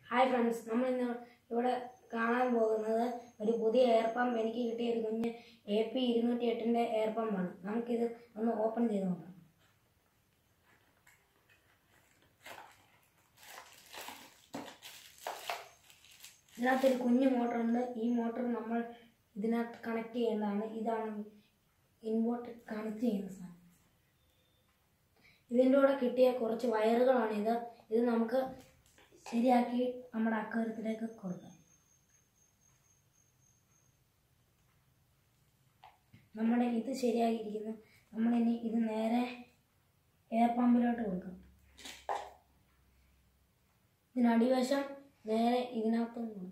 Hi friends, നമ്മൾ ഇന്ന് ഇവിടെ കാണാൻ പോകുന്നത് ഒരു പുതിയ എയർ പമ്പ്. എനിക്ക് കിട്ടിയ ഒരു കുഞ്ഞ് AP208 എയർ പമ്പാണ്. നമുക്കിത് ഒന്ന് ഓപ്പൺ ചെയ്ത് നോക്കാം. ഇതിനകത്തൊരു കുഞ്ഞു മോട്ടറുണ്ട്. ഈ മോട്ടർ നമ്മൾ ഇതിനകത്ത് കണക്ട് ചെയ്യേണ്ടതാണ്. ഇതാണ് ഇൻവേർട്ടർ കണക്ട് ചെയ്യുന്ന സാധനം. ഇതിൻ്റെ കൂടെ കിട്ടിയ കുറച്ച് വയറുകളാണിത്. ഇത് നമുക്ക് ശരിയാക്കി നമ്മുടെ അക്വേറിയത്തിലേക്ക് കൊടുക്കാം. നമ്മുടെ ഇത് ശരിയാക്കിയിരിക്കുന്നു. നമ്മളിനി ഇത് നേരെ എയർ പമ്പിലോട്ട് കൊടുക്കാം. ഇതിനടിവശം നേരെ ഇതിനകത്തും കൊടുക്കാം.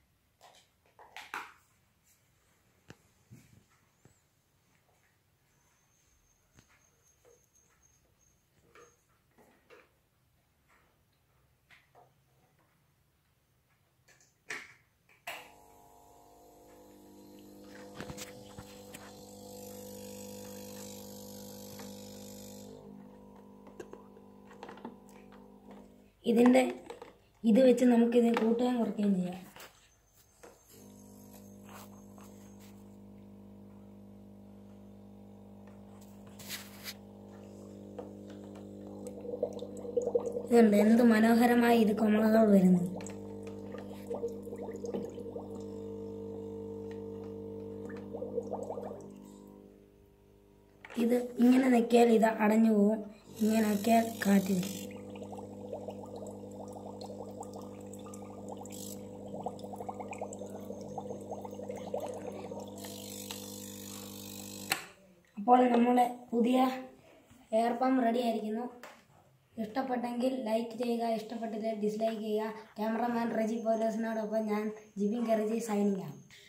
ഇത് വെച്ച് നമുക്കിത് കൂട്ടുകയും കുറയ്ക്കുകയും ചെയ്യാം. ഇതുണ്ട് എന്ത് മനോഹരമായി ഇത് കൊമളകൾ വരുന്നത്. ഇത് ഇങ്ങനെ നിൽക്കിയാൽ ഇത് അടഞ്ഞു പോവും, ഇങ്ങനെ ആക്കിയാൽ കാറ്റ് വരും. അപ്പോൾ നമ്മുടെ പുതിയ എയർ പമ്പ് റെഡി ആയിരിക്കുന്നു. ഇഷ്ടപ്പെട്ടെങ്കിൽ ലൈക്ക് ചെയ്യുക, ഇഷ്ടപ്പെട്ടില്ല ഡിസ്ലൈക്ക് ചെയ്യുക. ക്യാമറമാൻ റെജി പോലോസിനോടൊപ്പം ഞാൻ ജിബിൻ കെറജി സൈനിങ് ഔട്ട്.